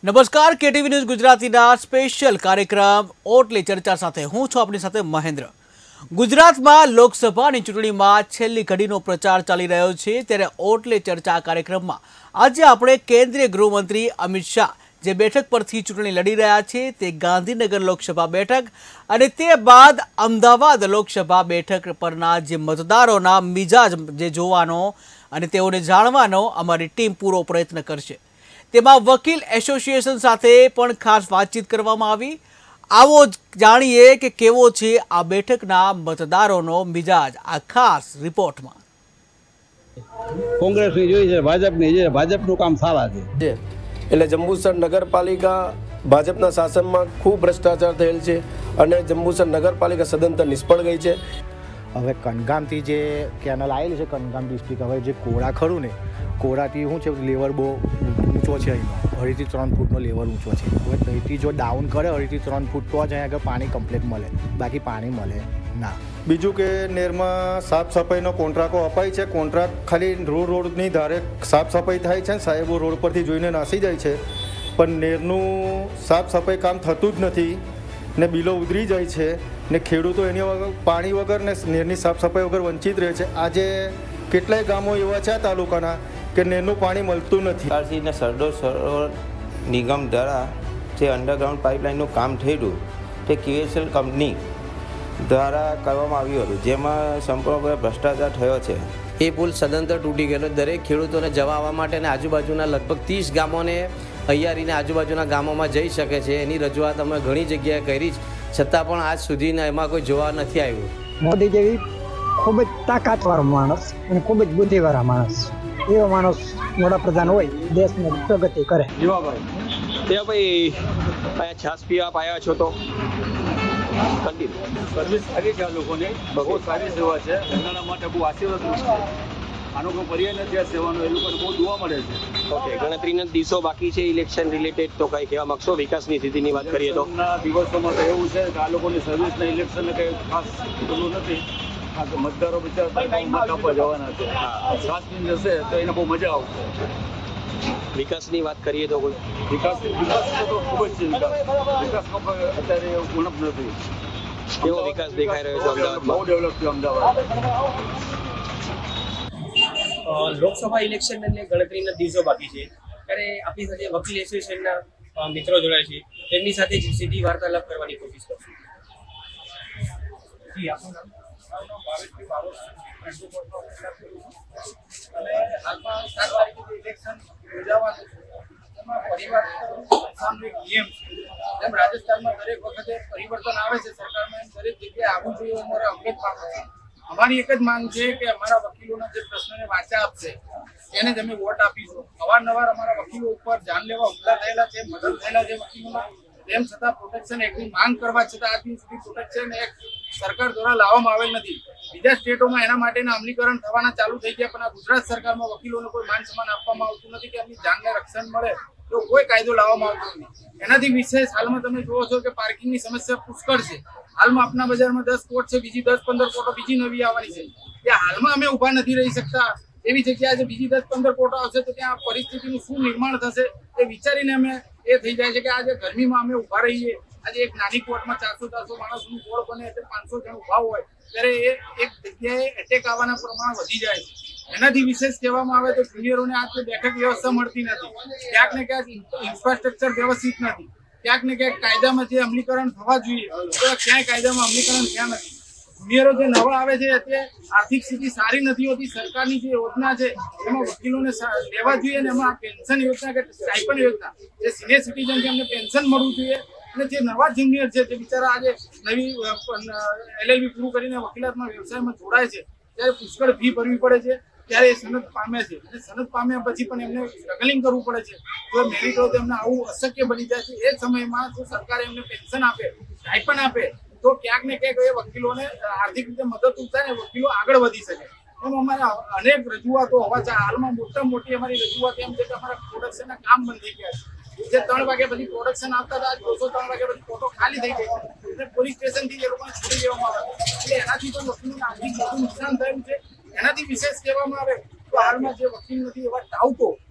નમસ્કાર KTV news ગુજરાતીના special કાર્યક્રમ ઓટલે ચર્ચા સાથે હું છું આપની સાથે મહેન્દ્ર। ગુજરાતમાં લોકસભાની ચૂંટણીમાં છેલ્લી ઘડીનો પ્રચાર ચાલી રહ્યો છે ત્યારે ઓટલે ચર્ચા કાર્યક્રમમાં આજે આપણે કેન્દ્રીય ગૃહમંત્રી અમિત શાહ જે બેઠક પરથી ચૂંટણી લડી રહ્યા છે તે ગાંધીનગર લોકસભા બેઠક અને તે બાદ અમદાવાદ લોકસભા બેઠક પરના જે મતદારોના મિજાજ જે જોવાનો અને તેઓને જાણવાનો અમારી ટીમ પૂરો પ્રયત્ન કરશે। તેમાં વકીલ એસોસિએશન સાથે પણ ખાસ વાતચીત કરવામાં આવી। આવો જાણીએ કે કેવો છે આ બેઠકના મતદારોનો મિજાજ આ ખાસ રિપોર્ટમાં। કોંગ્રેસની જોઈ છે, ભાજપની છે, ભાજપનું કામ સારા છે। એટલે જંબુસર નગરપાલિકા ભાજપના શાસનમાં ખૂબ ભ્રષ્ટાચાર થયેલ છે અને જંબુસર નગરપાલિકા સદંતર નિષ્ફળ ગઈ છે। હવે કનગામથી જે કેનલ આવેલી છે કનગામ ડિસ્ટ્રિક્ટ, હવે જે કોરા ખરું ને કોરાથી શું છે લેવલ બહુ ઊંચો છે, અહીંનો 2.5 થી 3 ફૂટનો લેવલ ઊંચો છે। હવે ત્યાંથી જો ડાઉન કરે 2.5 થી 3 ફૂટ તો જ અહીંયા આગળ પાણી કમ્પ્લીટ મળે, બાકી પાણી મળે ના। બીજું કે નેરમાં સાફ સફાઈનો કોન્ટ્રાક્ટો અપાય છે, કોન્ટ્રાક્ટ ખાલી રોડની ધારે સાફ સફાઈ થાય છે, સાહેબો રોડ પરથી જોઈને નાસી જાય છે, પણ નેરનું સાફ સફાઈ કામ થતું જ નથી ને બિલો ઉતરી જાય છે ને ખેડૂતો એની વગર પાણી વગર ને નેરની સાફ સફાઈ વગર વંચિત રહે છે। આજે કેટલાય ગામો એવા છે તાલુકાના કે નેરનું પાણી મળતું નથી। સરકારશ્રીને સરદાર સરોવર નિગમ દ્વારા જે અંડરગ્રાઉન્ડ પાઇપલાઇનનું કામ થયેલું તે QSL કંપની દ્વારા કરવામાં આવ્યું હતું, જેમાં સંપૂર્ણપણે ભ્રષ્ટાચાર થયો છે। એ પુલ સદંતર તૂટી ગયેલો। દરેક ખેડૂતોને જવા આવવા માટે અને આજુબાજુના લગભગ 30 ગામોને હૈયારીને આજુબાજુના ગામોમાં જઈ શકે છે। એની રજૂઆત અમે ઘણી જગ્યાએ કરી છતાં પણ આજ સુધી એમાં કોઈ જોવા નથી આવ્યું। મોદી જેવી ખૂબ જ તાકાતવાળો માણસ અને ખૂબ જ બુદ્ધિવાળા માણસ, એવો માણસ વડાપ્રધાન હોય દેશને પ્રગતિ કરે। ભાઈ અહીંયા છાસ પીવા આપ આવ્યા છો તો સર્વિસ સારી છે, આ લોકોને બહુ સારી સેવા છે, એમના માટે બહુ આશીર્વાદ છે। આનો કોઈ પર્યાય નથી આ સેવાનો, એ લોકોને બહુ જોવા મળે છે। ઓકે, ગણતરીના દિવસો બાકી છે ઇલેક્શન રિલેટેડ, તો કઈ કહેવા માંગશો વિકાસની સ્થિતિની વાત કરીએ તો? દિવસોમાં તો એવું છે કે આ લોકોની સર્વિસને ઇલેક્શનને કંઈ ખાસ પેલું નથી, આ તો મતદારો બિચારા મત આપવા જવાના છે, ખાસ જશે તો એને બહુ મજા આવશે। વિકાસની વાત કરીએ તો કોઈ વિકાસ તો ખૂબ જ છે, વિકાસમાં પણ અત્યારે ઉણપ નથી। કેવો વિકાસ દેખાઈ રહ્યો છે અમદાવાદમાં? બહુ ડેવલપ છે અમદાવાદ। લોકસભા ઇલેક્શન એટલે ગણતરીના દિવસો બાકી છે ત્યારે આપણી સાથે વકીલ એસોસિએશનના મિત્રો જોડાય છે, તેમની સાથે સીધી વાર્તાલાપ કરવાની કોશિશ કરશું। જી, આપનું નામ? અને હાલમાં 7 તારીખે ઇલેક્શન યોજાવાનું એમાં પરિવર્તન એક નિયમ છે, જેમ રાજસ્થાનમાં દરેક વખતે પરિવર્તન આવે છે સરકારમાં, એમ દરેક જગ્યાએ આવવું જોઈએ અમારે અંગત માંગ છે। અમારી એક જ માંગ છે કે અમારા વકીલોના જે પ્રશ્નને વાચા આપશે એને જ અમે વોટ આપીશું। અવારનવાર અમારા વકીલો ઉપર જાનલેવા હુમલા થયેલા છે, મર્ડર થયેલા છે વકીલોના, તેમ છતાં પ્રોટેક્શન એક્ટની માંગ કરવા છતાં આજ દિન સુધી પ્રોટેક્શન એક્ટ સરકાર દ્વારા લાવવામાં આવેલ નથી। બીજા સ્ટેટોમાં એના માટેના અમલીકરણ થવાના ચાલુ થઈ ગયા, પણ આ ગુજરાત સરકારમાં વકીલોને કોઈ માન સન્માન આપવામાં આવતું નથી કે એમની જાનને રક્ષણ મળે તો કોઈ કાયદો લાવવામાં આવતો નથી। એનાથી વિશેષ હાલમાં તમે જુઓ છો કે પાર્કિંગની સમસ્યા પુષ્કળ છે। હાલમાં આપણા બજારમાં 10 કોર્ટ છે, બીજી 10-15 કોર્ટો બીજી નવી આવવાની છે, ત્યાં હાલમાં અમે ઊભા નથી રહી શકતા। એવી જગ્યાએ જે બીજી 10-15 કોર્ટો આવશે તો ત્યાં પરિસ્થિતિનું શું નિર્માણ થશે એ વિચારીને અમે એ થઈ જાય છે કે આજે ગરમીમાં અમે ઊભા રહીએ, આજે એક નાની કોર્ટમાં 400-400 માણસનું કોર્ટ બને એટલે 500 જણ ઊભા હોય ત્યારે એ એક જગ્યાએ એટેક આવવાના પ્રમાણ વધી જાય છે। એનાથી વિશેષ કહેવામાં આવે તો જુનિયરોને આ બેઠક વ્યવસ્થા મળતી નથી, ક્યાંક ને ક્યાંક ઇન્ફ્રાસ્ટ્રક્ચર વ્યવસ્થિત નથી, ક્યાંક ને ક્યાંક કાયદામાં જે અમલીકરણ થવા જોઈએ તો ક્યાંય કાયદામાં અમલીકરણ થયા નથી। જુનિયરો જે નવા આવે છે તે આર્થિક સ્થિતિ સારી નથી હોતી, સરકારની જે યોજના છે એમાં વકીલોને લેવા જોઈએ અને એમાં પેન્શન યોજના કે સ્ટાઇપન્ડ યોજના જે સિનિયર સિટીઝન છે એમને પેન્શન મળવું જોઈએ, અને જે નવા જુનિયર છે જે બિચારા આજે નવી LLB પૂરું કરીને વકીલાતના વ્યવસાયમાં જોડાય છે ત્યારે પુષ્કળ ફી ભરવી પડે છે, ત્યારે એ સનદ પામે છે અને સનદ પામ્યા પછી પણ એમને સ્ટ્રગલિંગ કરવું પડે છે। જો મેરિટ હોય તો એમને આવું અશક્ય બની જાય છે। એ સમયમાં જો સરકાર એમને પેન્શન આપે, સ્ટાઇપન્ડ આપે તો ક્યાંક ને ક્યાંક એ વકીલોને આર્થિક રીતે મદદરૂપ થાય ને વકીલો આગળ વધી શકે। એમ અમારે અનેક રજૂઆતો હોવા છતાં હાલમાં મોટામાં મોટી અમારી રજૂઆત એમ છે કે અમારા પ્રોડક્શનના કામ બંધ થઈ ગયા છે। જે 3 વાગ્યા પછી પ્રોડક્શન આવતા હતા, 203 વાગ્યા પછી ફોટો ખાલી થઈ ગઈ છે, પોલીસ સ્ટેશનથી એ લોકોને છોડી દેવામાં આવે એટલે એનાથી પણ વકીલોને આર્થિક મોટું નુકસાન થયું છે। એનાથી વિશેષ કહેવામાં આવે તો હાલમાં જે વકીલ નથી એવા ટાઉટો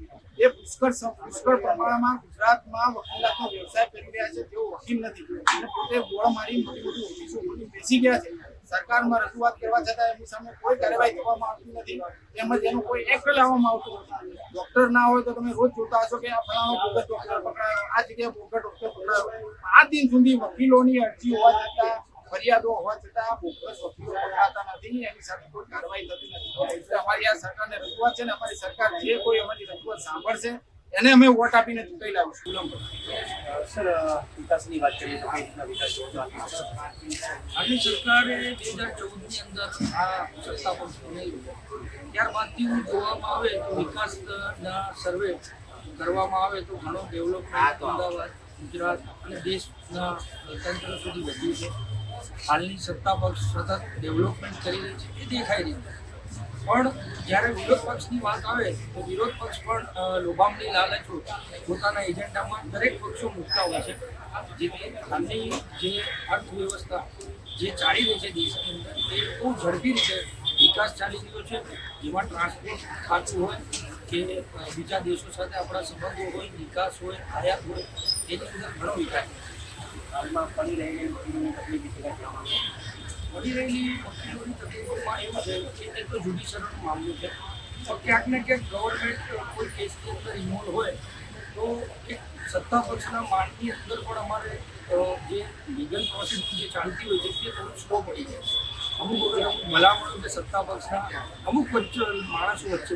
એ પુષ્કળ પ્રમાણમાં ગુજરાતમાં વકીલાતનો વ્યવસાય કરી રહ્યા છે. જેઓ વકીલ નથી અને પોતે બોળ મારી મોટી મોટી ઓફિસો ખોલી બેસી ગયા છે. સરકારમાં રજૂઆત કરવા છતાં એમની સામે કોઈ કાર્યવાહી કરવામાં આવતી નથી, તેમજ એનું કોઈ એક્ટ લાવવામાં આવતું નથી. ડોક્ટર ના હોય તો તમે રોજ જોતા હશો કે આ ફલાણો બોગસ ડોક્ટર પકડાયો, આ જગ્યાએ બોગસ ડોક્ટર પકડાયો. આ દિન સુધી વકીલોની અરજી હોવા છતાં, ફરિયાદો હોવા છતાં બોગસ વકીલો પકડાતા નથી, એની સાથે કોઈ કાર્યવાહી થતી નથી. અમારી આ સરકારને રજૂઆત છે ને અમારી સરકાર જે કોઈ અમારી રજૂઆત સાંભળશે એને અમે વોટ આપીને ચૂંટાઈ લાવીશું. સર, વિકાસની વાત કરીએ તો કઈ રીતના વિકાસ આપણી સરકારે 2014ની અંદર આ સત્તા પર નહીં, ત્યારબાદથી જોવામાં આવે તો વિકાસના સર્વે કરવામાં આવે તો ઘણો ડેવલપમેન્ટ અમદાવાદ, ગુજરાત અને દેશના તંત્ર સુધી વધ્યું છે. હાલની સત્તા પક્ષ સતત ડેવલપમેન્ટ કરી રહી છે એ દેખાઈ રહ્યું છે. પણ જ્યારે વિરોધ પક્ષની વાત આવે તો વિરોધ પક્ષ પણ લોભામણી લાલચો પોતાના એજન્ડામાં દરેક પક્ષો મૂકતા હોય છે. જેથી હાલની જે અર્થવ્યવસ્થા જે ચાલી રહી છે દેશની અંદર એ બહુ ઝડપી રીતે વિકાસ ચાલી રહ્યો છે. જેમાં ટ્રાન્સપોર્ટ ખાતું હોય કે બીજા દેશો સાથે આપણા સંબંધો હોય, વિકાસ હોય, આયાત હોય, એની અંદર ઘણો વિકાસ હાલમાં પડી રહેલી તકલીફ વધી રહેલી વકીલોની તકલીફોમાં એવું છે કે એ તો જ્યુડિશિયલનો મામલો છે. તો ક્યાંક ને ક્યાંક ગવર્મેન્ટ કોઈ કેસની અંદર ઇન્વોલ્વ હોય તો એક સત્તા પક્ષના માનની અંદર પણ અમારે જે લીગલ પ્રોસેસ જે ચાલતી હોય છે તે થોડું સ્લો પડી જાય છે. અમુક ભલામણો કે સત્તા પક્ષના અમુક માણસો વચ્ચે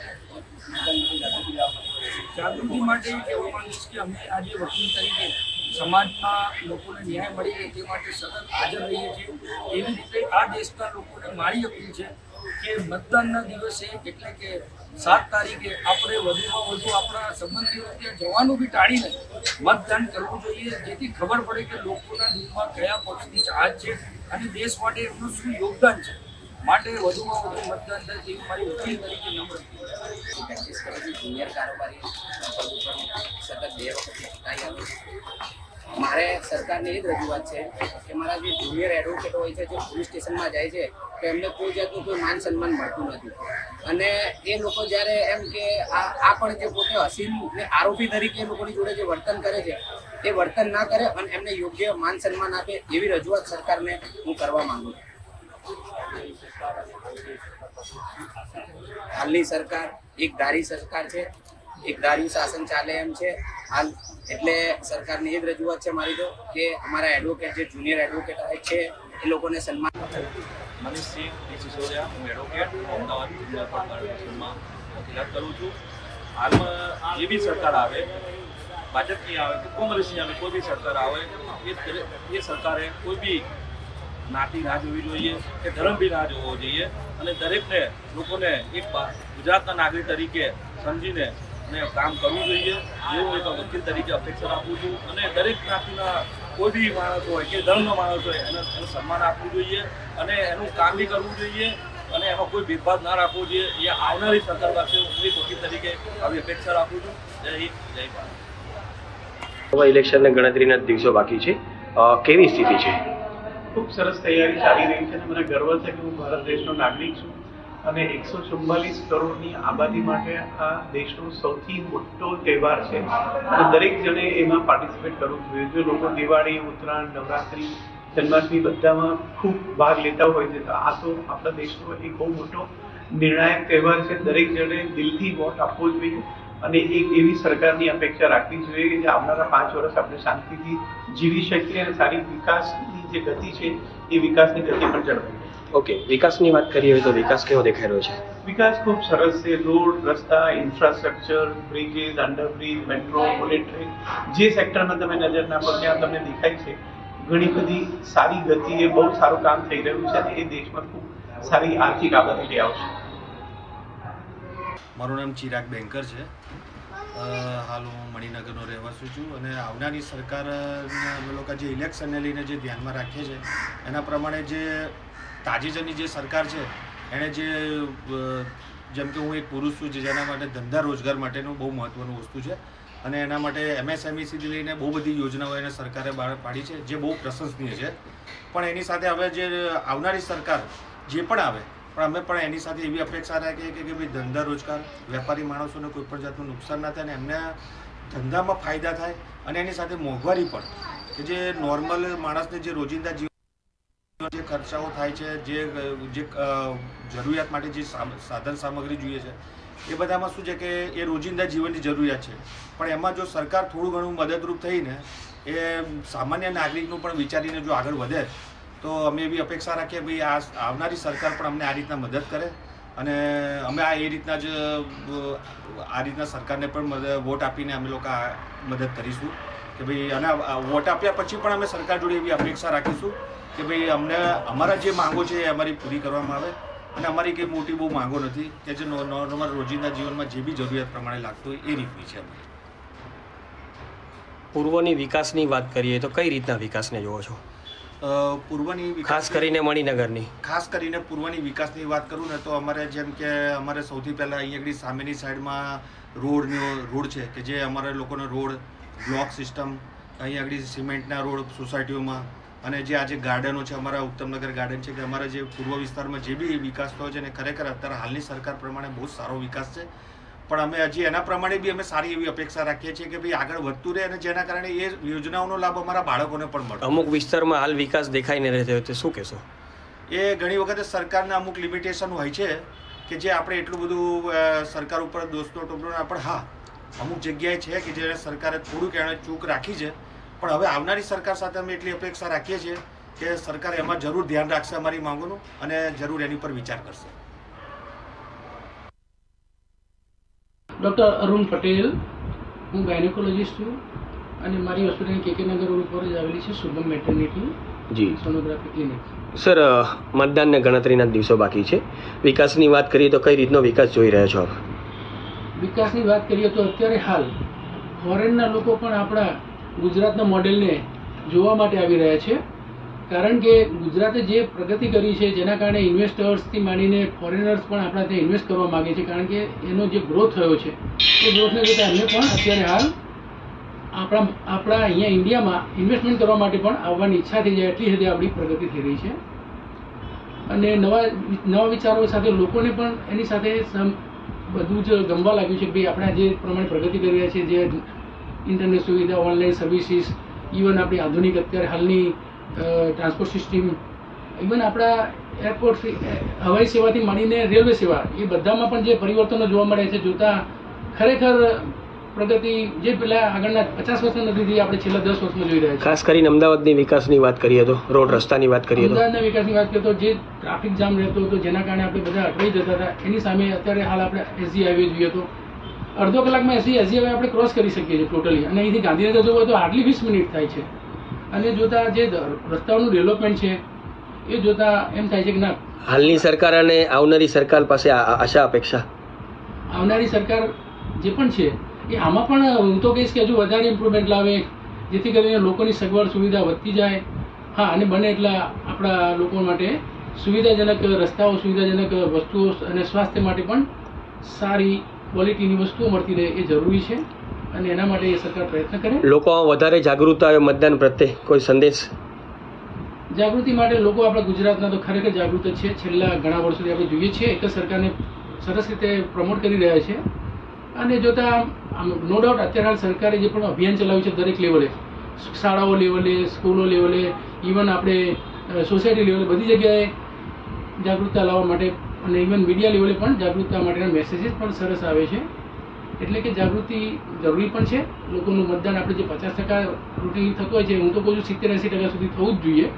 જાગૃતિ માટે એ કહેવા માંગીશ કે અમે આજે વકીલ તરીકે સમાજના લોકોને ન્યાય મળી રહે તે માટે સતત હાજર રહીએ છીએ. એવી રીતે આ દેશના લોકોને મારી અપીલ છે કે મતદાનના દિવસે એટલે કે 7 તારીખે આપણે વધુમાં વધુ આપણા સંબંધીઓ ત્યાં જવાનું બી ટાળીને મતદાન કરવું જોઈએ, જેથી ખબર પડે કે લોકોના દિલમાં કયા પક્ષની ચાહત છે અને દેશ માટે એમનું શું યોગદાન છે. માટે વધુમાં વધુ મતદાન થાય તેવી મારી વકીલ તરીકે નમ્ર જુનિયર કારોબારી સતત 2 વખત ચૂંટાઈ આવ્યો. મારે સરકારને એ જ રજૂઆત છે કે મારા જે જુનિયર એડવોકેટો હોય છે જે પોલીસ સ્ટેશનમાં જાય છે તો એમને કોઈ જાતનું કોઈ માન સન્માન મળતું નથી. અને એ લોકો જ્યારે એમ કે આ પણ જે પોતે હસીન આરોપી તરીકે એ લોકોની જોડે જે વર્તન કરે છે એ વર્તન ના કરે અને એમને યોગ્ય માન સન્માન આપે એવી રજૂઆત સરકારને હું કરવા માંગુ છું. હાલની સરકાર એક ધારી સરકાર છે, એક ધારી શાસન ચાલે એમ છે હાલ. એટલે સરકારની એ જ રજૂઆત છે મારી તો કે અમારા એડવોકેટ જે જુનિયર એડવોકેટ છે એ લોકોને સન્માન. મનીષસિંહ સિસોદિયા, હું એડવોકેટ અમદાવાદ જિલ્લા કોર્પોરેશનમાં વકીલાત કરું છું. હાલમાં જે બી સરકાર આવે, ભાજપની આવે કે કોંગ્રેસની આવે, કોઈ બી સરકાર આવે એ સરકારે કોઈ બી જ્ઞાતિ ના જોવી જોઈએ કે ધર્મ બી ના જોવો જોઈએ અને દરેકને લોકોને એક ગુજરાતના નાગરિક તરીકે સમજીને અને કામ કરવું જોઈએ. એવું એક વકીલ તરીકે અપેક્ષા રાખું છું અને દરેક જ્ઞાતિના કોઈ બી માણસ હોય કે ધર્મનો માણસ હોય એને સન્માન આપવું જોઈએ અને એનું કામ બી કરવું જોઈએ અને એમાં કોઈ ભેદભાવ ના રાખવો જોઈએ. એ આવનારી સરકાર પાસે હું એક વકીલ તરીકે આવી અપેક્ષા રાખું છું. જય હિન્દ, જય ભારત. ઇલેક્શનને ગણતરીના દિવસો બાકી છે, કેવી સ્થિતિ છે? ખૂબ સરસ તૈયારી ચાલી રહી છે અને મને ગર્વ છે કે હું ભારત દેશનો નાગરિક છું અને 144 કરોડની આબાદી માટે આ દેશનો સૌથી મોટો તહેવાર છે અને દરેક જણે એમાં પાર્ટિસિપેટ કરવું જોઈએ. જો લોકો દિવાળી, ઉત્તરાયણ, નવરાત્રિ, જન્માષ્ટમી બધામાં ખૂબ ભાગ લેતા હોય છે તો આ તો આપણા દેશનો એક બહુ મોટો નિર્ણાયક તહેવાર છે. દરેક જણે દિલથી વોટ આપવો જોઈએ અને એક એવી સરકારની અપેક્ષા રાખવી જોઈએ કે જે આવનારા 5 વર્ષ આપણે શાંતિથી જીવી શકીએ અને સારી વિકાસની જે ગતિ છે એ વિકાસની ગતિ પણ જળવાય. ઓકે, વિકાસની વાત કરીએ હોય તો વિકાસ કેવો દેખાઈ રહ્યો છે? વિકાસ ખૂબ સરસ છે. રોડ, રસ્તા, infrastructure, bridges, underbridge, metro, bullet train, જે સેક્ટરમાં તમે નજર નાખો ત્યાં તમને દેખાય છે ઘણી બધી સારી ગતિએ બહુ સારું કામ થઈ રહ્યું છે અને એ દેશમાં ખૂબ સારી આર્થિક આબાદી લઈ આવશે. મારું નામ ચિરાગ બેંકર છે. હાલ હું મણિનગરનો રહેવાસી છું અને આવનારી સરકારના લોકો જે ઇલેક્શનને લઈને જે ધ્યાનમાં રાખે છે એના પ્રમાણે જે તાજેતરની જે સરકાર છે એણે જે જેમ કે હું એક પુરુષ છું જેના માટે ધંધા રોજગાર માટેનું બહુ મહત્ત્વનું વસ્તુ છે અને એના માટે MSMEથી લઈને બહુ બધી યોજનાઓ એને સરકારે બહાર પાડી છે જે બહુ પ્રશંસનીય છે. પણ એની સાથે હવે જે આવનારી સરકાર જે પણ આવે પણ અમે પણ એની સાથે એવી અપેક્ષા રાખીએ કે ભાઈ ધંધા રોજગાર વેપારી માણસોને કોઈ પણ જાતનું નુકસાન ના થાય અને એમને ધંધામાં ફાયદા થાય અને એની સાથે મોંઘવારી પણ કે જે નોર્મલ માણસને જે રોજિંદા જીવન જે ખર્ચાઓ થાય છે જે જરૂરિયાત માટે જે સાધન સામગ્રી જોઈએ છે એ બધામાં શું છે કે એ રોજિંદા જીવનની જરૂરિયાત છે, પણ એમાં જો સરકાર થોડું ઘણું મદદરૂપ થઈને એ સામાન્ય નાગરિકનું પણ વિચારીને જો આગળ વધે તો અમે એવી અપેક્ષા રાખીએ ભાઈ આવનારી સરકાર પણ અમને આ રીતના મદદ કરે અને અમે એ રીતના જ સરકારને પણ વોટ આપીને અમે લોકો મદદ કરીશું કે ભાઈ અને વોટ આપ્યા પછી પણ અમે સરકાર જોડે એવી અપેક્ષા રાખીશું કે ભાઈ અમને અમારા જે માંગો છે એ અમારી પૂરી કરવામાં આવે અને અમારી કંઈ મોટી બહુ માંગો નથી કે જે નોર્મલ રોજિંદા જીવનમાં જે બી જરૂરિયાત પ્રમાણે લાગતું હોય એ રીતની છે. પૂર્વની વિકાસની વાત કરીએ તો કઈ રીતના વિકાસને જોવો છો? પૂર્વની ખાસ કરીને મણિનગરની ખાસ કરીને પૂર્વની વિકાસની વાત કરું ને તો અમારે જેમ કે અમારે સૌથી પહેલાં અહીંયા આગળ સામેની સાઈડમાં રોડ છે કે જે અમારા લોકોનો રોડ બ્લોક સિસ્ટમ અહીંયા આગળ સિમેન્ટના રોડ સોસાયટીઓમાં અને જે આજે ગાર્ડનો છે અમારા ઉત્તમનગર ગાર્ડન છે કે અમારા જે પૂર્વ વિસ્તારમાં જે બી વિકાસ થયો છે ને ખરેખર અત્યારે હાલની સરકાર પ્રમાણે બહુ સારો વિકાસ છે, પણ અમે હજી એના પ્રમાણે બી અમે સારી એવી અપેક્ષા રાખીએ છીએ કે ભાઈ આગળ વધતું રહે અને જેના કારણે એ યોજનાઓનો લાભ અમારા બાળકોને પણ મળે. અમુક વિસ્તારમાં હાલ વિકાસ દેખાઈ નહીં રહ્યો તો શું કહેશો? એ ઘણી વખતે સરકારના અમુક લિમિટેશન હોય છે કે જે આપણે એટલું બધું સરકાર ઉપર દોષનો ટોપલો ના, પણ હા અમુક જગ્યાએ છે કે જે સરકારે થોડુંક એણે ચૂક રાખી છે, પણ હવે આવનારી સરકાર સાથે અમે એટલી અપેક્ષા રાખીએ છીએ કે સરકાર એમાં જરૂર ધ્યાન રાખશે અમારી માંગોનું અને જરૂર એની પર વિચાર કરશે. ડૉક્ટર અરુણ પટેલ, હું ગાયનેકોલોજીસ્ટ છું અને મારી હોસ્પિટલ KK નગર રોડ ઉપર જ આવેલી છે શુભમ મેટર્નિટી જી સોનોગ્રાફી ક્લિનિક. સર, મતદાનને ગણતરીના દિવસો બાકી છે, વિકાસની વાત કરીએ તો કઈ રીતનો વિકાસ જોઈ રહ્યા છો આપ? વિકાસની વાત કરીએ તો અત્યારે હાલ ફોરેનના લોકો પણ આપણા ગુજરાતના મોડેલને જોવા માટે આવી રહ્યા છે, કારણ કે ગુજરાતે જે પ્રગતિ કરી છે જેના કારણે ઇન્વેસ્ટર્સથી માંડીને ફોરેનર્સ પણ આપણા ત્યાં ઇન્વેસ્ટ કરવા માગે છે, કારણ કે એનો જે ગ્રોથ થયો છે એ ગ્રોથને લીધે એમને પણ અત્યારે હાલ આપણા અહીંયા ઇન્ડિયામાં ઇન્વેસ્ટમેન્ટ કરવા માટે પણ આવવાની ઈચ્છા થઈ જાય એટલી હદે આપણી પ્રગતિ થઈ રહી છે અને નવા વિચારો સાથે લોકોને પણ એની સાથે બધું જ ગમવા લાગ્યું છે કે ભાઈ આપણે જે પ્રમાણે પ્રગતિ કરી રહ્યા છીએ, જે ઇન્ટરનેટ સુવિધા, ઓનલાઈન સર્વિસીસ, ઇવન આપણી આધુનિક અત્યારે હાલની ટ્રાન્સપોર્ટ સિસ્ટમ, ઇવન આપણા એરપોર્ટ હવાઈ સેવાથી માંડીને રેલવે સેવા, એ બધામાં પણ જે પરિવર્તનો જોવા મળે છે જોતા ખરેખર પ્રગતિ જે પેલા આગળના 50 વર્ષમાં નથી આપણે છેલ્લા 10 વર્ષમાં જોઈ રહ્યા છીએ. ખાસ કરીને અમદાવાદની વિકાસની વાત કરીએ તો, રોડ રસ્તાની વાત કરીએ તો, અમદાવાદના વિકાસની વાત કરીએ તો જે ટ્રાફિક જામ રહેતો હતો જેના કારણે આપણે બધા અટવાઈ જતા હતા, એની સામે અત્યારે હાલ આપણે SG હાઈવે જોઈએ તો અડધો કલાકમાં SG હાઈવે આપણે ક્રોસ કરી શકીએ છીએ ટોટલી, અને અહીંથી ગાંધીનગર જવું હોય તો હાર્ડલી 20 મિનિટ થાય છે. અને જોતા જે રસ્તાઓનું ડેવલપમેન્ટ છે એ જોતા એમ થાય છે કે ના, હાલની સરકાર અને આવનારી સરકાર પાસે આશા અપેક્ષા? આવનારી સરકાર જે પણ છે એ આમાં પણ હું તો કહીશ કે હજુ વધારે ઇમ્પ્રુવમેન્ટ લાવે, જેથી કરીને લોકોની સગવડ સુવિધા વધતી જાય. હા, અને બને એટલા આપણા લોકો માટે સુવિધાજનક રસ્તાઓ, સુવિધાજનક વસ્તુઓ અને સ્વાસ્થ્ય માટે પણ સારી ક્વોલિટીની વસ્તુઓ મળતી રહે એ જરૂરી છે અને એના માટે એ સરકાર પ્રયત્ન કરે. લોકોમાં વધારે જાગૃત આવે મતદાન પ્રત્યે કોઈ સંદેશ? જાગૃતિ માટે લોકો આપણા ગુજરાતના તો ખરેખર જાગૃત જ છે. છેલ્લા ઘણા વર્ષોથી આપણે જોઈએ છીએ એક જ સરકારને સરસ રીતે પ્રમોટ કરી રહ્યા છે અને જોતા નો ડાઉટ અત્યારે હાલ સરકારે જે પણ અભિયાન ચલાવ્યું છે દરેક લેવલે, શાળાઓ લેવલે, સ્કૂલો લેવલે, ઇવન આપણે સોસાયટી લેવલે, બધી જગ્યાએ જાગૃતતા લાવવા માટે અને ઇવન મીડિયા લેવલે પણ જાગૃતતા માટેના મેસેજીસ પણ સરસ આવે છે. એટલે કે જાગૃતિ જરૂરી પણ છે. લોકોનું મતદાન આપણે જે 50% રૂટીન થતું હોય છે, હું તો કહું છું 70-80% સુધી થવું જ જોઈએ,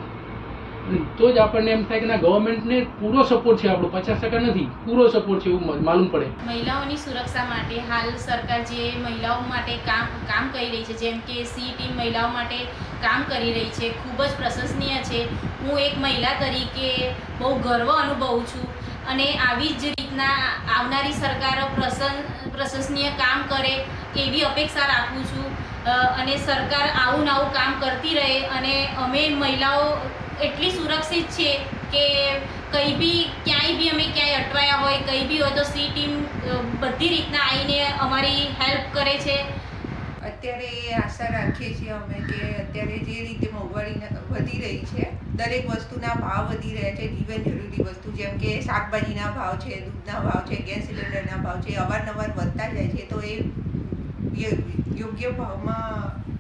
તો જ આપણને એમ થાય કે ના ગવર્મેન્ટને પૂરો સપોર્ટ છે, આપણો 50% નથી, પૂરો સપોર્ટ છે એવું માલુમ પડે. મહિલાઓની સુરક્ષા માટે હાલ સરકાર જે મહિલાઓ માટે કામ કરી રહી છે, જેમ કે સી ટીમ મહિલાઓ માટે કામ કરી રહી છે, ખૂબ જ પ્રશંસનીય છે. હું એક મહિલા તરીકે બહુ ગર્વ અનુભવું છું અને આવી જ રીતના આવનારી સરકારો પ્રશંસનીય કામ કરે એવી અપેક્ષા રાખું છું અને સરકાર આવું નવું કામ કરતી રહે અને અમે મહિલાઓ એટલી સુરક્ષિત છે કે કંઈ બી ક્યાંય બી અમે ક્યાંય અટવાયા હોય, કંઈ બી હોય તો સી ટીમ બધી રીતના આવીને અમારી હેલ્પ કરે છે. અત્યારે એ આશા રાખીએ છીએ અમે કે અત્યારે જે રીતે મોંઘવારી વધી રહી છે, દરેક વસ્તુના ભાવ વધી રહ્યા છે, જીવન જરૂરી વસ્તુ જેમ કે શાકભાજીના ભાવ છે, દૂધના ભાવ છે, ગેસ સિલિન્ડરના ભાવ છે, અવારનવાર વધતા જાય છે. તો એ યોગ્ય ભાવમાં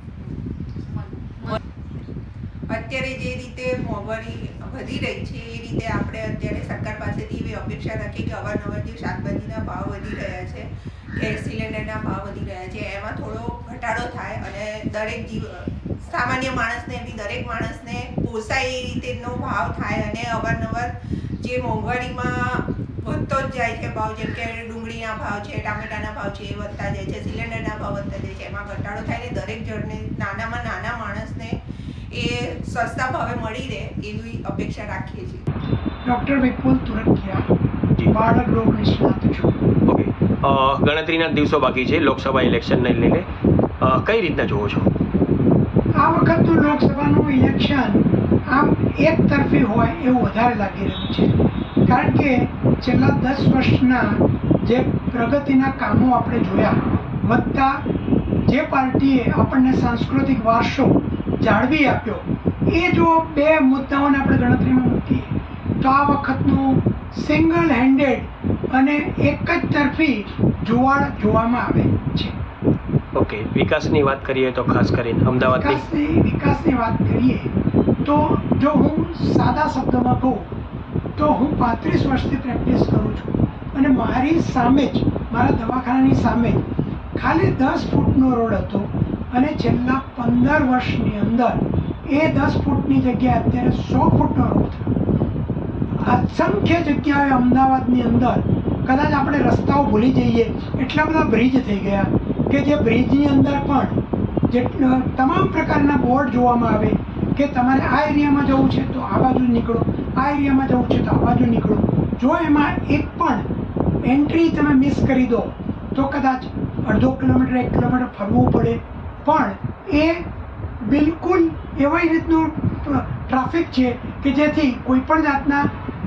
અત્યારે જે રીતે મોંઘવારી વધી રહી છે એ રીતે આપણે અત્યારે સરકાર પાસેથી એવી અપેક્ષા રાખીએ કે અવારનવાર જે શાકભાજીના ભાવ વધી રહ્યા છે, ગેસ સિલિન્ડરના ભાવ વધી રહ્યા છે, એમાં થોડો ઘટાડો થાય અને દરેક સામાન્ય માણસને બી દરેક માણસને પોસાય એ રીતેનો ભાવ થાય અને અવારનવાર જે મોંઘવારીમાં વધતો જ જાય છે ભાવ, જેમ કે ડુંગળીના ભાવ છે, ટામેટાના ભાવ છે એ વધતા જાય છે, સિલિન્ડરના ભાવ વધતા જાય છે, એમાં ઘટાડો થાય ને દરેક જણને નાનામાં નાના માણસને એ સસ્તા ભાવે મળી રહે એવી અપેક્ષા રાખીએ છીએ. ડૉક્ટર વિપુલ તુરકિયા, બાળક રોગ નિષ્ણાત છું. ઓકે, ગણતરીના દિવસો બાકી છે લોકસભા ઇલેક્શનને લઈને, કઈ રીતના જોવો છો? આ વખતનું લોકસભાનું ઇલેક્શન આમ એક તરફી હોય એવું વધારે લાગી રહ્યું છે, કારણ કે છેલ્લા 10 વર્ષના જે પ્રગતિના કામો આપણે જોયા, વધતા જે પાર્ટીએ આપણને સાંસ્કૃતિક વારસો જાળવી આપ્યો, એ જો બે મુદ્દાઓને આપણે ગણતરીમાં મૂકીએ તો આ વખતનું સિંગલ હેન્ડેડ અને એક જ તરફી જુવાળ જોવામાં આવે છે. ઓકે, વિકાસની વાત કરીએ તો ખાસ કરીને અમદાવાદની વિકાસની વાત કરીએ તો જો હું સાદા શબ્દોમાં કહું તો હું 35 વર્ષથી પ્રેક્ટિસ કરું છું અને મારી સામે જ, મારા દવાખાનાની સામે જ ખાલી 10 ફૂટનો રોડ હતો અને છેલ્લા 15 વર્ષની અંદર એ 10 ફૂટની જગ્યાએ અત્યારે 100 ફૂટનો રોડ થયો. અસંખ્ય જગ્યાએ અમદાવાદની અંદર કદાચ આપણે રસ્તાઓ ભૂલી જઈએ એટલા બધા બ્રિજ થઈ ગયા કે જે બ્રિજની અંદર પણ જે તમામ પ્રકારના બોર્ડ જોવામાં આવે કે તમારે આ એરિયામાં જવું છે તો આ બાજુ નીકળો, આ એરિયામાં જવું છે તો આ બાજુ નીકળો. જો એમાં એક પણ એન્ટ્રી તમે મિસ કરી દો તો કદાચ અડધો કિલોમીટર 1 કિલોમીટર ફરવું પડે. પણ એ બિલકુલ એવી રીતનું ટ્રાફિક છે કે જેથી કોઈ પણ જાતના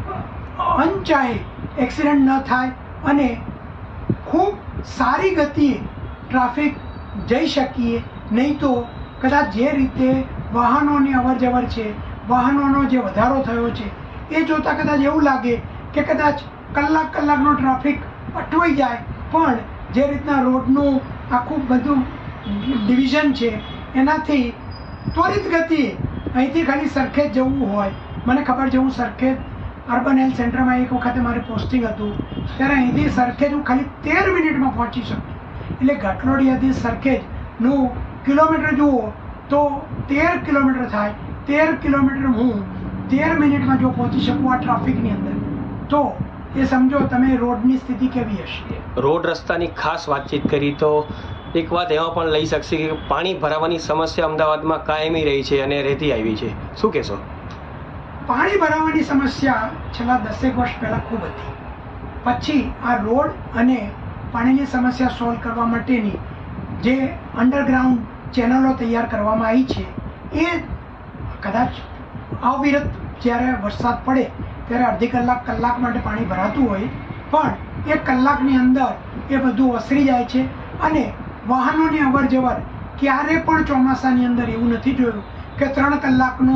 અનચાહે એક્સિડન્ટ ન થાય અને ખૂબ સારી ગતિએ ટ્રાફિક જઈ શકીએ. નહીં તો કદાચ જે રીતે વાહનોની અવરજવર છે, વાહનોનો જે વધારો થયો છે એ જોતાં કદાચ એવું લાગે કે કદાચ કલાકનો ટ્રાફિક અટવાઈ જાય, પણ જે રીતના રોડનું આખું બધું ડિવિઝન છે એનાથી ત્વરિત ગતિએ અહીંથી ખાલી સરખેજ જવું હોય, મને ખબર છે હું સરખેજ અર્બન હેલ્થ સેન્ટરમાં એક વખતે મારે પોસ્ટિંગ હતું ત્યારે અહીંથી સરખેજ હું ખાલી 13 મિનિટમાં પહોંચી શકું. એટલે ઘાટલોડિયાથી સરખેજનું કિલોમીટર જુઓ તો 13 કિલોમીટર થાય. 13 કિલોમીટર હું 13 મિનિટમાં જો પહોંચી શકું આ ટ્રાફિકની અંદર, તો એ સમજો તમે રોડની સ્થિતિ કેવી હશે. રોડ રસ્તાની ખાસ વાતચીત કરી તો એક વાત એમાં પણ લઈ શકશે કે પાણી ભરાવાની સમસ્યા અમદાવાદમાં કાયમી રહી છે અને રહેતી આવી છે, શું કહેશો? પાણી ભરાવાની સમસ્યા છેલ્લા 10 વર્ષ પહેલાં ખૂબ હતી. પછી આ રોડ અને પાણીની સમસ્યા સોલ્વ કરવા માટેની જે અંડરગ્રાઉન્ડ ચેનલો તૈયાર કરવામાં આવી છે એ કદાચ અવિરત જ્યારે વરસાદ પડે ત્યારે અડધી કલાક માટે પાણી ભરાતું હોય, પણ 1 કલાકની અંદર એ બધું ઓસરી જાય છે અને વાહનોની અવર જવર ક્યારે પણ ચોમાસાની અંદર એવું નથી જોયું કે 3 કલાકનું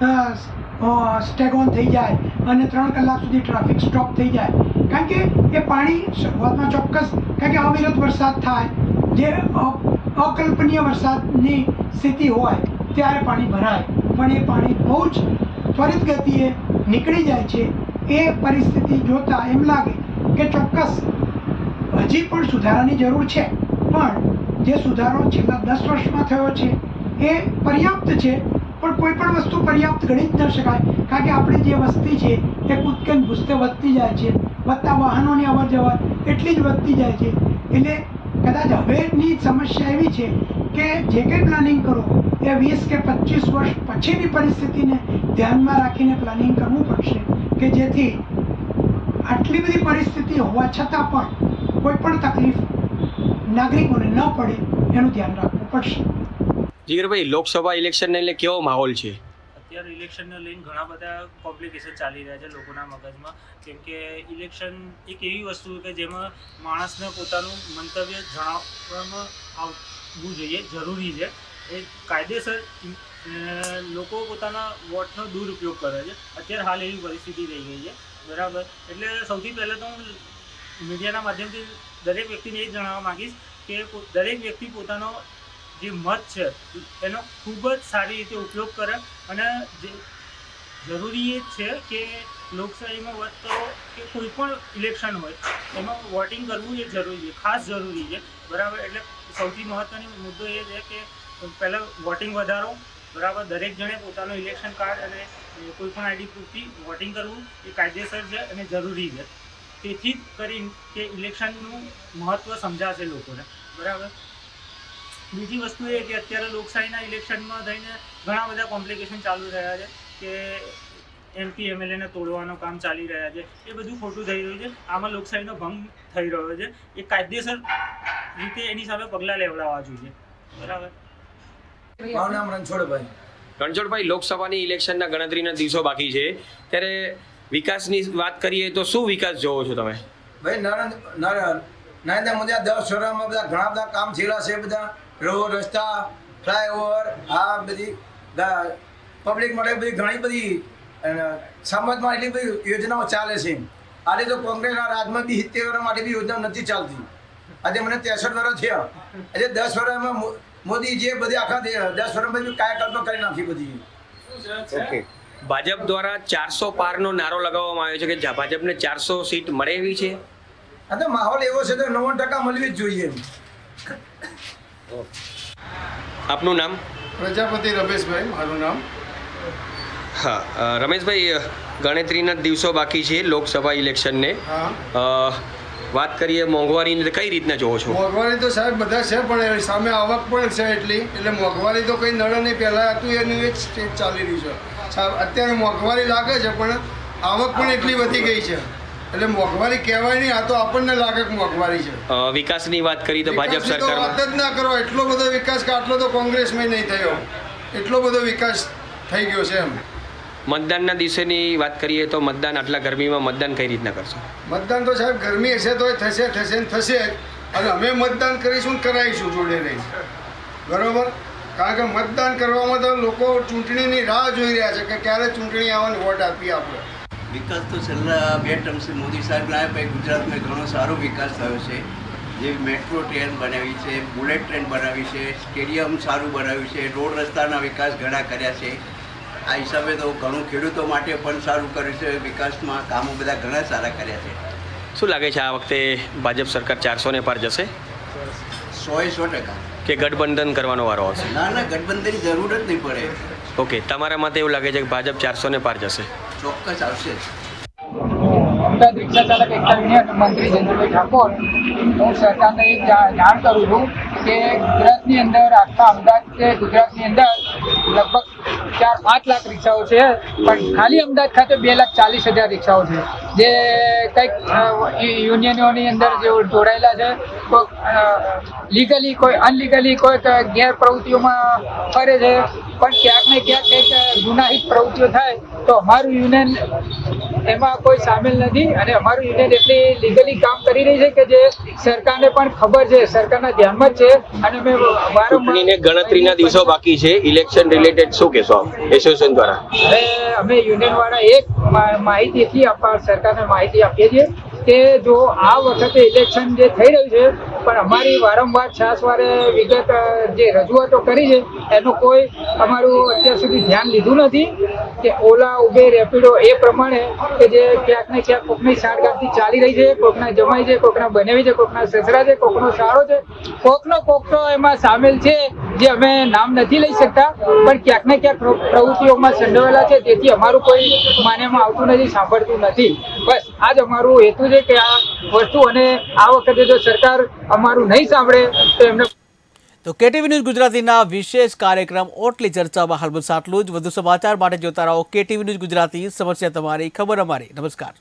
સ્ટેગ ઓન થઈ જાય અને 3 કલાક સુધી ટ્રાફિક સ્ટોપ થઈ જાય. કારણ કે એ પાણી શરૂઆતમાં ચોક્કસ, કારણ કે અવિરત વરસાદ થાય, જે અકલ્પનીય વરસાદની સ્થિતિ હોય ત્યારે પાણી ભરાય, પણ એ પાણી બહુ જ ત્વરિત ગતિએ નીકળી જાય છે. એ પરિસ્થિતિ જોતાં એમ લાગે કે ચોક્કસ હજી પણ સુધારાની જરૂર છે, પણ જે સુધારો છેલ્લા 10 વર્ષમાં થયો છે એ પર્યાપ્ત છે. પણ કોઈ પણ વસ્તુ પર્યાપ્ત ગણી જ ન શકાય, કારણ કે આપણી જે વસ્તી છે એ કૂદકે ભૂસકે વધતી જાય છે, વધતા વાહનોની અવર જવર એટલી જ વધતી જાય છે. એટલે કદાચ હવેની સમસ્યા એવી છે કે જે કંઈ પ્લાનિંગ કરો એ 20 કે 25 વર્ષ પછીની પરિસ્થિતિને ધ્યાનમાં રાખીને પ્લાનિંગ કરવું પડશે કે જેથી આટલી બધી પરિસ્થિતિ હોવા છતાં પણ કોઈ પણ તકલીફ નાગરિકોને ન પડે એનું ધ્યાન રાખવું પડશે. જીગરભાઈ, લોકસભા ઇલેક્શનને લઈને કેવો માહોલ છે? અત્યારે ઇલેક્શનને લઈને ઘણા બધા કોમ્પ્લિકેશન ચાલી રહ્યા છે લોકોના મગજમાં, કેમ કે ઇલેક્શન એક એવી વસ્તુ કે જેમાં માણસને પોતાનું મંતવ્ય જણાવવામાં કરવું જોઈએ, જરૂરી છે. એ કાયદેસર લોકો પોતાના વોટનો દુરુપયોગ કરે છે. અત્યારે હાલ એવી પરિસ્થિતિ થઈ ગઈ છે, બરાબર. એટલે સૌથી પહેલાં તો હું મીડિયાના માધ્યમથી દરેક વ્યક્તિને એ જ જણાવવા માગીશ કે દરેક વ્યક્તિ પોતાનો જે મત છે એનો ખૂબ જ સારી રીતે ઉપયોગ કરે. અને જે જરૂરી એ જ છે કે લોકશાહીમાં વાત કરો કે કોઈ પણ ઇલેક્શન હોય એમાં વોટિંગ કરવું એ જરૂરી છે, ખાસ જરૂરી છે, બરાબર. એટલે સૌથી મહત્ત્વનો મુદ્દો એ છે કે પહેલાં વોટિંગ વધારો, બરાબર. દરેક જણે પોતાનું ઇલેક્શન કાર્ડ અને કોઈ પણ આઈડી પ્રૂફથી વોટિંગ કરવું એ કાયદેસર છે અને જરૂરી છે. તેથી જ કરીને કે ઇલેક્શનનું મહત્ત્વ સમજાશે લોકોને, બરાબર. બીજી વસ્તુ એ કે અત્યારે લોકશાહીના ઇલેક્શનમાં થઈને ઘણા બધા કોમ્પ્લિકેશન ચાલુ રહ્યા છે કે MP MLAને તોડવાનું કામ ચાલી રહ્યા છે. એ બધું ખોટું થઈ રહ્યું છે. આમાં લોકશાહીનો ભંગ થઈ રહ્યો છે. એ કાયદેસર રીતે એની સામે પગલાં લેવડાવવા જોઈએ, બરાબર. મારું નામ રણછોડભાઈ. રણછોડભાઈ, લોકસભાની ઇલેક્શનના ગણતરીના દિવસો બાકી છે, ત્યારે વિકાસની વાત કરીએ તો શું વિકાસ જોવો છો તમે? ભાઈ નરેન્દ્ર મોદી 10 વર્ષમાં બધા ઘણા બધા કામ થયેલા છે. બધા રોડ, રસ્તા, ફ્લાયઓવર, આ બધી પબ્લિક માટે બધી ઘણી બધી સમાજમાં એટલી બધી યોજનાઓ ચાલે છે. આજે તો કોંગ્રેસના રાજમાં બી 70 વર્ષ માટે બી યોજના નથી ચાલતી. આજે મને 63 વર્ષ થયા. આજે 10 વર્ષમાં મોદી જે બધી આખા 10 વર્ષમાં બધી કાયાકલ્પ કરી નાખી બધી. ઓકે, ભાજપ દ્વારા 400 પારનો નારો લગાવવામાં આવ્યો છે કે ભાજપને 400 સીટ મળે એવી છે. આ તો માહોલ એવો છે તો 90% મળવી જ જોઈએ. આપનું નામ? પ્રજાપતિ રમેશભાઈ મારું નામ. હા, રમેશભાઈ, ગણતરીના દિવસો બાકી છે લોકસભા ઇલેક્શનને. વાત કરીએ મોંઘવારીની, કઈ રીતના જોવો છો? મોંઘવારી તો સાહેબ બધા છે, પણ સામે આવક પણ છે એટલી, એટલે મોંઘવારી તો કંઈ નડે નહીં. પહેલાં હતું એનું એ જ સ્ટેજ ચાલી રહ્યું છે. અત્યારે મોંઘવારી લાગે છે પણ આવક પણ એટલી વધી ગઈ છે, એટલે મોંઘવારી કહેવાય નહીં. આ તો આપણને લાગે કે મોંઘવારી છે. વિકાસની વાત કરી તો ભાજપ સરકારમાં વાત જ ના કરો. એટલો બધો વિકાસ કે આટલો તો કોંગ્રેસમાં નહીં થયો. એટલો બધો વિકાસ થઈ ગયો છે એમ. મતદાનના દિવસેની વાત કરીએ તો મતદાન આટલા ગરમીમાં મતદાન કઈ રીતના કરશો? મતદાન તો સાહેબ ગરમી હશે તો થશે થશે ને થશે જ. અને અમે મતદાન કરીશું કરાવીશું જોડે રહી, બરાબર. કારણ કે મતદાન કરવામાં તો લોકો ચૂંટણીની રાહ જોઈ રહ્યા છે કે ક્યારે ચૂંટણી આવવાની વોટ આપીએ આપણે. વિકાસ તો છેલ્લા 2 ટર્મથી મોદી સાહેબ લાવ્યા પછી ગુજરાતમાં ઘણો સારો વિકાસ થયો છે. જે મેટ્રો ટ્રેન બનાવી છે, બુલેટ ટ્રેન બનાવી છે, સ્ટેડિયમ સારું બનાવ્યું છે, રોડ રસ્તાના વિકાસ ઘણા કર્યા છે. આ હિસાબે તો ઘણું ખેડૂતો માટે પણ સારું કર્યું છે. વિકાસમાં કામો બધા ઘણા સારા કર્યા છે. શું લાગે છે આ વખતે ભાજપ સરકાર 400 ને પાર જશે? 100% કે ગઠબંધન કરવાનો વારો આવશે? ના ના, ગઠબંધનની જરૂર જ નહીં પડે. ઓકે, તમારા માટે એવું લાગે છે કે ભાજપ 400 ને પાર જશે? ચોક્કસ આવશે. અમદાવાદ રિક્ષા ચાલક એકતા યુનિયન મંત્રી જયેન્દ્રભાઈ ઠાકોર, હું સરકારને એક જાણ કરું છું કે ગુજરાતની અંદર, આખા અમદાવાદ કે ગુજરાતની અંદર લગભગ 4-5 લાખ રિક્ષાઓ છે, પણ ખાલી અમદાવાદ ખાતે 2,40,000 રિક્ષાઓ છે, જે કંઈક યુનિયનોની અંદર જે જોડાયેલા છે. કોઈ લીગલી, કોઈ અનલીગલી, કોઈ ગેરપ્રવૃત્તિઓમાં ફરે છે, પણ ક્યાંક ને ક્યાંક કંઈક ગુનાહિત પ્રવૃત્તિઓ થાય તો અમારું યુનિયન એમાં કોઈ સામેલ નથી. અને અમારું યુનિયન એટલી લીગલી કામ કરી રહી છે કે જે સરકારને પણ ખબર છે, સરકારના ધ્યાનમાં જ છે. અને અમે ચૂંટણીને ગણતરીના દિવસો બાકી છે, ઇલેક્શન રિલેટેડ શું કહેશો એસોસિએશન દ્વારા? હવે અમે યુનિયન વાળા એક માહિતી એટલી સરકારને માહિતી આપીએ છીએ કે જો આ વખતે ઇલેક્શન જે થઈ રહ્યું છે, પણ અમારી વારંવાર છાસવારે વિગત જે રજૂઆતો કરી છે એનું કોઈ અમારું અત્યાર સુધી ધ્યાન લીધું નથી. કે ઓલા, ઉબેર, રેપિડો એ પ્રમાણે કે જે ક્યાંક ને ક્યાંક કોકની સાંઠગાંઠથી ચાલી રહી છે, કોકના જમાઈ છે, કોકના બનેવી છે, કોકના સસરા છે, કોકનો સાળો છે, કોકનો તો એમાં સામેલ છે જે અમે નામ નથી લઈ શકતા, પણ ક્યાંક ને ક્યાંક પ્રવૃત્તિઓમાં સંડોવાયેલા છે. તેથી અમારું કોઈ માન્યમાં આવતું નથી, સાંભળતું નથી. બસ આ જ અમારું હેતુ છે કે આ વસ્તુ, અને આ વખતે જો સરકાર અમારું નહીં સાંભળે તો એમને. તો KTV ન્યૂઝ ગુજરાતીના વિશેષ કાર્યક્રમ ઓટલી ચર્ચામાં હાલ બસ આટલું જ. વધુ સમાચાર માટે જોતા રહો KTV ન્યૂઝ ગુજરાતી. સમસ્યા તમારી, ખબર અમારી. નમસ્કાર.